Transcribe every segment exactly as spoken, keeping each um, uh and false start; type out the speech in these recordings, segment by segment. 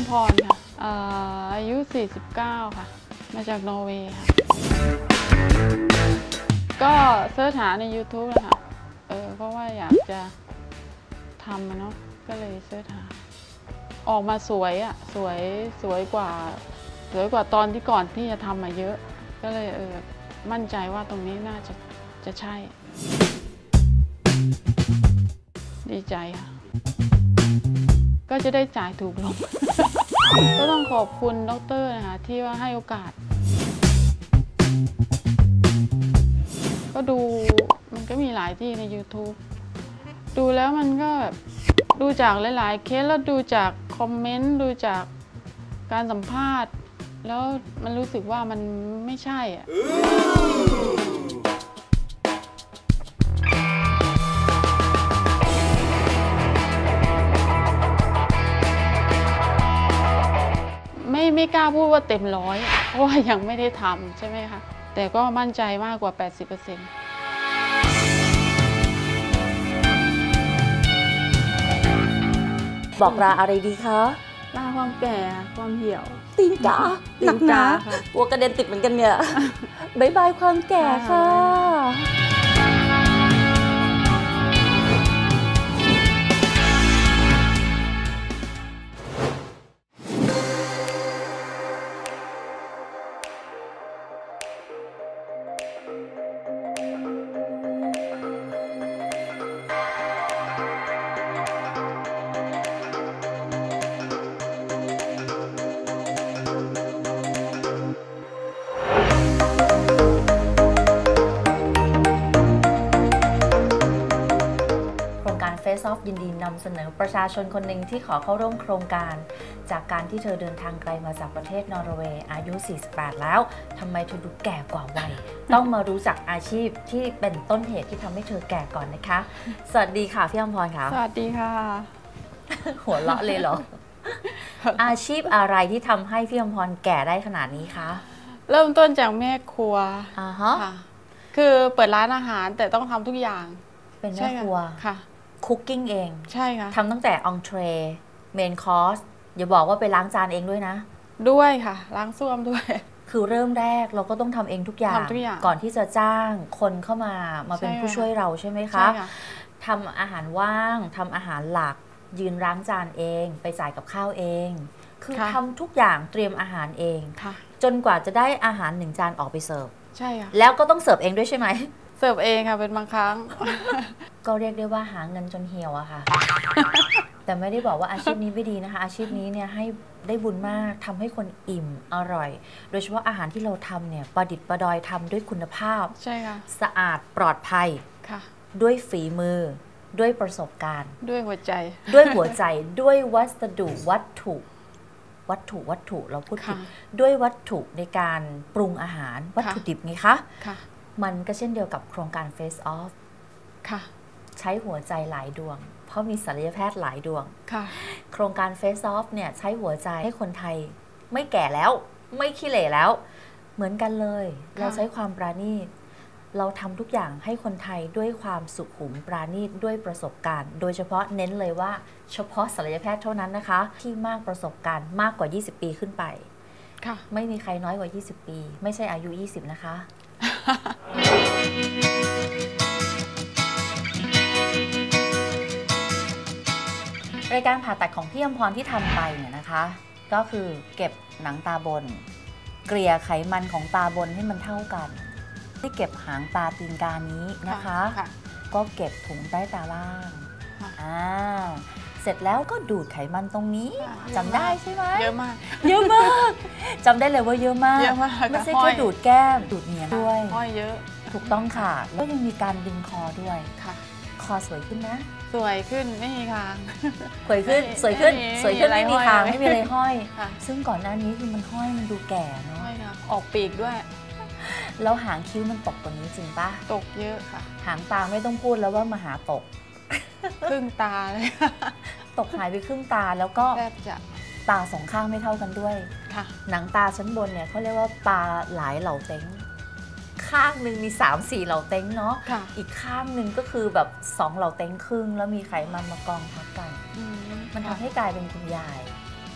พรค่ะอายุสี่สิบเก้าค่ะมาจากนอร์เวย์ค่ะก็เสิร์ชหาใน ยูทูบ นะคะเออเพราะว่าอยากจะทำนะเนาะก็เลยเสิร์ชหาออกมาสวยอ่ะสวยสวยกว่าสวยกว่าตอนที่ก่อนที่จะทำมาเยอะก็เลยเออมั่นใจว่าตรงนี้น่าจะจะใช่ดีใจค่ะก็จะได้จ่ายถูกลง ก็ต้องขอบคุณดร.นะคะที่ว่าให้โอกาสก็ดูมันก็มีหลายที่ใน ยูทูบ ดูแล้วมันก็แบบดูจากหลายๆเคสแล้วดูจากคอมเมนต์ดูจากการสัมภาษณ์แล้วมันรู้สึกว่ามันไม่ใช่อ่ะไม่ไม่กล้าพูดว่าเต็มร้อยเพราะว่ายังไม่ได้ทำใช่ไหมคะแต่ก็มั่นใจมากกว่า แปดสิบเปอร์เซ็นต์บอกลาอะไรดีคะลาความแก่ความเหี่ยวตีนกาหนักหนาค่ะหัวกระเด็นติดเหมือนกันเนี่ยบายบายความแก่ค่ะFace Off ยินดีนำเสนอประชาชนคนหนึ่งที่ขอเข้าร่วมโครงการจากการที่เธอเดินทางไกลมาจากประเทศนอร์เวย์อายุสี่สิบแปดแล้วทำไมเธอดูแก่กว่าวัย ต้องมารู้จักอาชีพที่เป็นต้นเหตุที่ทำให้เธอแก่ก่อนนะคะสวัสดีค่ะพี่อมพรค่ะสวัสดีค่ะหัวเราะเลยเหรอ อาชีพอะไรที่ทำให้พี่อมพรแก่ได้ขนาดนี้คะเริ่มต้นจากแม่ครัวอ่าฮะคือเปิดร้านอาหารแต่ต้องทำทุกอย่างเป็นแม่ครัวค่ะคุกกิ้งเองใช่ค่ะทำตั้งแต่องเทรเมนคอร์สอย่าบอกว่าไปล้างจานเองด้วยนะด้วยค่ะล้างส้วมด้วยคือเริ่มแรกเราก็ต้องทำเองทุกอย่างก่อนที่จะจ้างคนเข้ามามาเป็นผู้ช่วยเราใช่ไหมคะทำอาหารว่างทำอาหารหลักยืนล้างจานเองไปจ่ายกับข้าวเองคือทำทุกอย่างเตรียมอาหารเองจนกว่าจะได้อาหารหนึ่งจานออกไปเสิร์ฟใช่ค่ะแล้วก็ต้องเสิร์ฟเองด้วยใช่ไหมเสิร์ฟเองค่ะเป็นบางครั้งก็เรียกได้ว่าหาเงินจนเหี่ยวอะค่ะ แต่ไม่ได้บอกว่าอาชีพนี้ไม่ดีนะคะอาชีพนี้เนี่ยให้ได้บุญมากทำให้คนอิ่มอร่อยโดยเฉพาะอาหารที่เราทำเนี่ยประดิษฐ์ประดอยทำด้วยคุณภาพใช่ค่ะสะอาดปลอดภัยค่ะด้วยฝีมือด้วยประสบการณ์ด้วยหัวใจด้วยหัวใจด้วยวัสดุวัตถุวัตถุวัตถุเราพูดผิดด้วยวัตถุในการปรุงอาหารวัตถุดิบไงคะมันก็เช่นเดียวกับโครงการ Face Off ค่ะใช้หัวใจหลายดวงเพราะมีศัลยแพทย์หลายดวงค่ะโครงการ Face Off เนี่ยใช้หัวใจให้คนไทยไม่แก่แล้วไม่ขี้เหร่แล้วเหมือนกันเลยเราใช้ความปราณีตเราทำทุกอย่างให้คนไทยด้วยความสุขุมปราณีตด้วยประสบการณ์โดยเฉพาะเน้นเลยว่าเฉพาะศัลยแพทย์เท่านั้นนะคะที่มากประสบการณ์มากกว่ายี่สิบปีขึ้นไปค่ะไม่มีใครน้อยกว่ายี่สิบปีไม่ใช่อายุยี่สิบนะคะรายการผ่าตัดของพี่อมพรที่ทำไปเนี่ยนะคะก็คือเก็บหนังตาบนเกลี่ยไขมันของตาบนให้มันเท่ากันที่เก็บหางตาตีนกานี้นะคะก็เก็บถุงใต้ตาล่างอ่าเสร็จแล้วก็ดูดไขมันตรงนี้จำได้ใช่ไหมเยอะมากเยอะมากจำได้เลยว่าเยอะมากไม่ใช่แค่ดูดแก้มดูดเนียงด้วยห้อยเยอะถูกต้องค่ะแล้วยังมีการดึงคอด้วยค่ะคอสวยขึ้นนะสวยขึ้นไม่มีคางสวยขึ้นสวยขึ้นสวยขึ้นไม่มีคางไม่มีอะไรห้อยซึ่งก่อนหน้านี้คือมันห้อยมันดูแก่เนาะออกปีกด้วยแล้วหางคิ้วมันตกกว่านี้จริงปะตกเยอะค่ะหางตาไม่ต้องพูดแล้วว่ามหาตกครึ่งตาเลยตกหายไปครึ่งตาแล้วก็แทบจะตาสองข้างไม่เท่ากันด้วยค่ะหนังตาชั้นบนเนี่ยเขาเรียกว่าตาหลายเหล่าเต็งข้างหนึ่งมี สามสี่ เหล่าเต็งเนาะอีกข้างหนึ่งก็คือแบบสองเหล่าเต็งครึ่งแล้วมีไขมันมากองทับกันมันทำให้กลายเป็นคุณยาย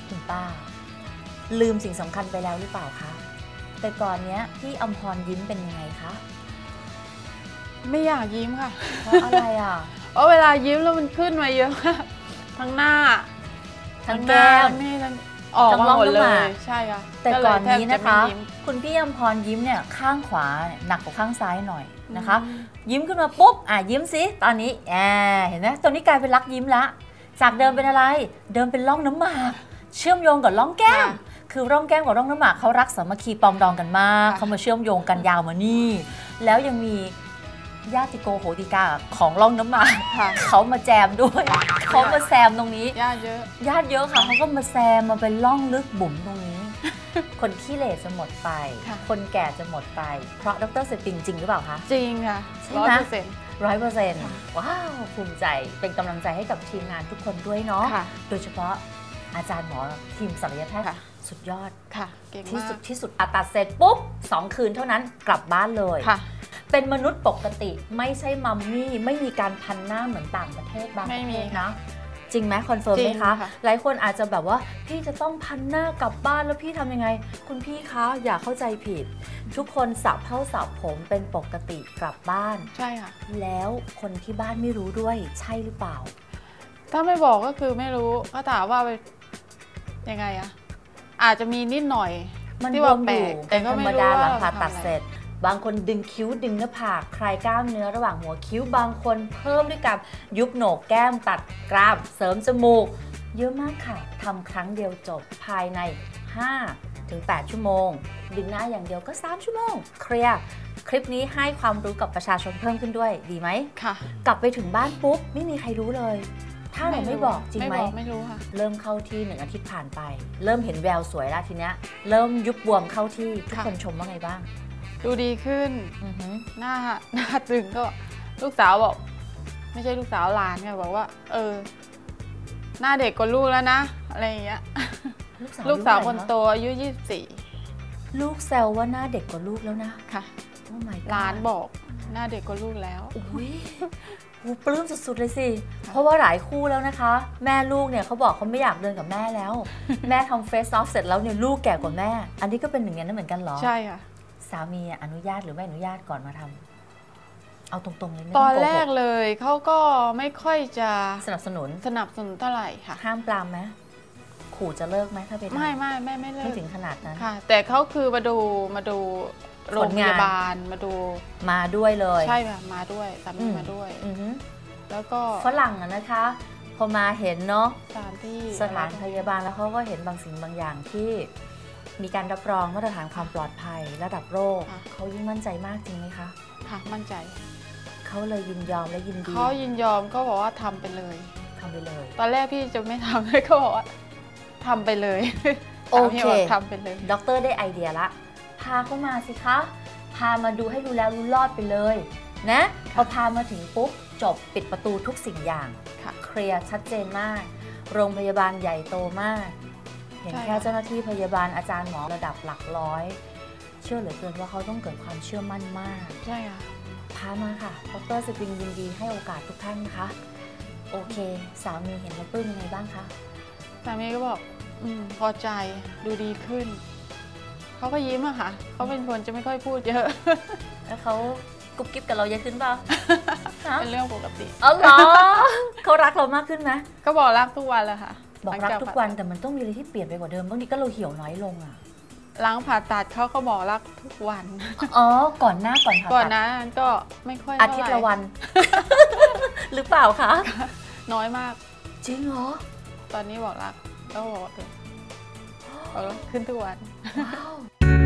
คุณป้า ลืมสิ่งสำคัญไปแล้วหรือเปล่าคะแต่ก่อนเนี้ยพี่อมพรยิ้มเป็นยังไงคะไม่อยากยิ้มค่ะเพราะอะไรอ่ะเพราะเวลายิ้มแล้วมันขึ้นมาเยอะมากทั้งหน้าทั้งแก้มนี่ทั้งออกมาหมดเลยใช่ค่ะแต่ก่อนนี้นะคะก็เลยแทบจไม่ยิ้มคุณพี่อมพรยิ้มเนี่ยข้างขวาหนักกว่าข้างซ้ายหน่อยนะคะ ยิ้มขึ้นมาปุ๊บอ่ะยิ้มสิตอนนี้แอบเห็นไหมตอนนี้กลายเป็นรักยิ้มละจากเดิมเป็นอะไร เดิมเป็นร่องน้ำหมากเชื่อมโยงกับร่องแก้ม คือร่องแก้มกับร่องน้ำหมากเขารักสามัคคีปองดองกันมากเขามาเชื่อมโยงกันยาวมานี่แล้วยังมีญาติโกโหติกาของร่องน้ำหมากเขามาแจมด้วยเขามาแซมตรงนี้ญาติเยอะญาติเยอะค่ะเขาก็มาแซมมาเป็นร่องลึกบุ๋มตรงนี้ คนขี้เหร่จะหมดไป คนแก่จะหมดไปเพราะดรเซปิงจริงหรือเปล่าคะจริงค่ะใช่ร้อไหมยเปอร์เซ็นต์ร้อยเปอร์เซ็นต์ว้าวภูมิใจเป็นกำลังใจให้กับทีมงานทุกคนด้วยเนาะค่ะโดยเฉพาะอาจารย์หมอทีมศัลยแพทย์ค่ะสุดยอดค่ะเก่งที่มาสุกดที่สุดอ่ะตัดเสร็จปุ๊บสองคืนเท่านั้นกลับบ้านเลยค่ะเป็นมนุษย์ปกติไม่ใช่มัมมี่ไม่มีการพันหน้าเหมือนต่างประเทศบางประเทศนะจริงไหมคอนเฟิร์มไหมคะหลายคนอาจจะแบบว่าพี่จะต้องพันหน้ากลับบ้านแล้วพี่ทำยังไงคุณพี่คะอย่าเข้าใจผิด ทุกคนสระเผ้าสระผมเป็นปกติกลับบ้านใช่ค่ะแล้วคนที่บ้านไม่รู้ด้วยใช่หรือเปล่าถ้าไม่บอกก็คือไม่รู้ก็ถามว่าไปยังไงอะอาจจะมีนิดหน่อยมันที่รว่าวมแปอลยู่กแต่ก็ธรรไม่มรู้ดาว่าหลังเราผ่าตัดทำอะไรเสร็จ บางคนดึงคิ้วดึงหน้าผากคลายกล้ามเนื้อระหว่างหัวคิ้วบางคนเพิ่มด้วยการยุบโหนกแก้มตัดกรามเสริมจมูกเยอะมากค่ะทำครั้งเดียวจบภายใน ห้าถึงแปด ชั่วโมงดึงหน้าอย่างเดียวก็สามชั่วโมงเคลียร์คลิปนี้ให้ความรู้กับประชาชนเพิ่มขึ้นด้วยดีไหมค่ะกลับไปถึงบ้านปุ๊บไม่มีใครรู้เลย ถ้าเราไม่บอกจริงไหมไม่บอกไม่รู้ค่ะเริ่มเข้าที่หนึ่งอาทิตย์ผ่านไป เริ่มเห็นแววสวยแล้วทีเนี้ยเริ่มยุบบวมเข้าที่ทุกค่ะคนชมว่าไงบ้างดูดีขึ้นอือหือหน้าหน้าตึงก็ลูกสาวบอก ไม่ใช่ลูกสาวหลานค่ะบอกว่า เออ หน้าเด็กกว่าลูกแล้วนะอะไรอย่างเงี้ยลูกสาวลูกสาวอายุคนเท่าไหร่โตอายุยี่สิบสี่ลูกแซวว่าหน้าเด็กกว่าลูกแล้วนะค่ะโอ้ my god หลานบอกหน้าเด็กกว่าลูกแล้วอุ้ยโอ้ปลื้มสุดๆเลยสิ เพราะว่าหลายคู่แล้วนะคะ แม่ลูกเนี่ยเขาบอกเขาไม่อยากเดินกับแม่แล้ว แม่ทำเฟซออฟเสร็จแล้วเนี่ยลูกแก่กว่าแม่ อันนี้ก็เป็นหนึ่งอย่างนั้นเหมือนกันเหรอใช่ค่ะสามีอนุญาตหรือไม่อนุญาตก่อนมาทำเอาตรงๆเลยไม่ตต้อองนโกแรหกกเลยเขาก็ไม่ค่อยจะสนับสนุนสนับสนุนเท่าไหร่ค่ะห้ามปรามไหมขู่จะเลิกไหมถ้าไปทำไม่ไม่ไม่ไม่เลิไม่กถึงขนาดนั้นค่ะ แต่เขาคือมาดูมาดูโรงพยาบาลมาดูมาด้วยเลยใช่ค่ะมาด้วยสาอืมีมมาด้วยอือฮึแล้วก็ฝรั่งอะนะคะ พอมาเห็นเนาะสถานที่สถานพยาบาลแล้วเขาก็เห็นบางสิ่งบางอย่างที่มีการรับรองมาตรฐานความปลอดภัยระดับโรคเขายิ่งมั่นใจมากจริงไหมคะค่ะมั่นใจเขาเลยยินยอมและยินดีเขายินยอมก็บอกว่าทำไปเลยทำไปเลยตอนแรกพี่จะไม่ทำเลยก็บอกว่าทำไปเลยโอเคสามีบอกทำไปเลยด็อกเตอร์ได้ไอเดียละ พาเขามาสิคะ พามาดูให้รู้แล้วรู้รอดไปเลยนะพอพามาถึงปุ๊บจบปิดประตูทุกสิ่งอย่างค่ะเคลียร์ชัดเจนมาก โรงพยาบาลใหญ่โตมาก เห็นใช่แค่ค่ะเจ้าหน้าที่พยาบาลอาจารย์หมอระดับหลักร้อย เชื่อเหลือเกินว่าเขาต้องเกิดความเชื่อมั่นมากใช่ค่ะพามาค่ะดรสปริงยินดีให้โอกาสทุกท่านนะคะ โอเค สามีเห็นแล้วปลื้มยังไงบ้างคะสามีก็บอกอืมพอใจดูดีขึ้น เขาก็ยิ้มอะค่ะเขาเป็นคนจะไม่ค่อยพูดเยอะแล้วเขากุ๊บกิ๊บกับเราเยอะขึ้นเปล่าเป็นเรื่องปกติอ๋อเหรอ เขารักเรามากขึ้นไหมก็บอกรักทุกวันแหละค่ะบอกรักทุกวันแต่มันต้องมีอะไรที่เปลี่ยนไปกว่าเดิมบางทีก็เราเหี่ยวน้อยลงอ่ะหลังผ่าตัดเขาก็บอกรักทุกวันอ๋อ ก่อนหน้าก่อนผ่าก่อนตัดหนะก็ไม่ค่อยอาเท่าทิตย์ไหร่ละวัน หรือเปล่าคะน้อยมากจริงเหรอตอนนี้บอกรักแล้วก็บอกว่าเออเอาแล้วขึ้นทุกวันว้าว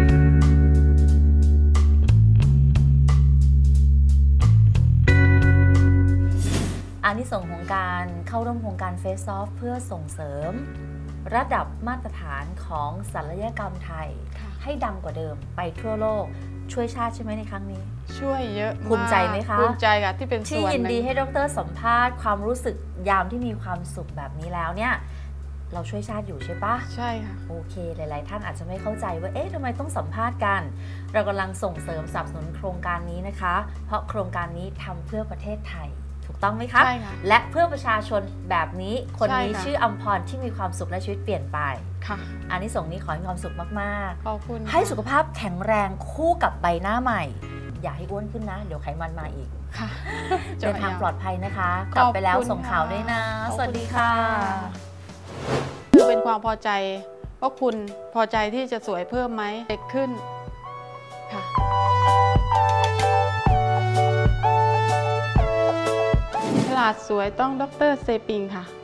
อานิสงส์ของการเข้าร่วมโครงการ Face Off เพื่อส่งเสริม ระดับมาตรฐานของศัลยกรรมไทยค่ะให้ดังกว่าเดิมไปทั่วโลกช่วยชาติใช่ไหมในครั้งนี้ช่วยเยอะากภูมิใจไหมคะภูมิใจค่ะที่เป็นส่ที่วนยินหนึ่งดีให้ดรสัมภาษณ์ความรู้สึกยามที่มีความสุขแบบนี้แล้วเนี่ยเราช่วยชาติอยู่ใช่ปะใช่ค่ะโอเค หลาย ๆ ท่านอาจจะไม่เข้าใจว่าเอ๊ะทำไมต้องสัมภาษณ์กัน เรากำลังส่งเสริมสนับสนุนโครงการนี้นะคะ เพราะโครงการนี้ทำเพื่อประเทศไทยถูกต้องไหมคะใช่ค่ะและเพื่อประชาชนแบบนี้คนนี้ใช่ค่ะชื่ออัมพรที่มีความสุขและชีวิตเปลี่ยนไปค่ะอันนี้ส่งส์นี้ขอให้มีความสุขมากขอบคุณๆ ให้ค่ะสุขภาพแข็งแรงคู่กับใบหน้าใหม่ อย่าให้อ้วนขึ้นนะ เดี๋ยวไขมันมาอีกค่ะเดินทางปลอดภัยนะคะขกลัอบบ ไปแล้วคุณส่งข่าวด้วยนะขอบคุณสวัสดีค่ะคือเป็นความพอใจว่าคุณพอใจที่จะสวยเพิ่มไหมเด็กขึ้นค่ะฉลาดสวยต้องดรเซปิงค่ะ